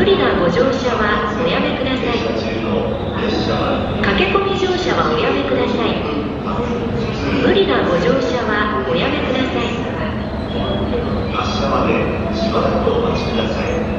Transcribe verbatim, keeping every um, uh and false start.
理なご乗車はおやめください。駆け込み乗車はおやめください。無理なご乗車はおやめください。 発車までしばらくお待ちください。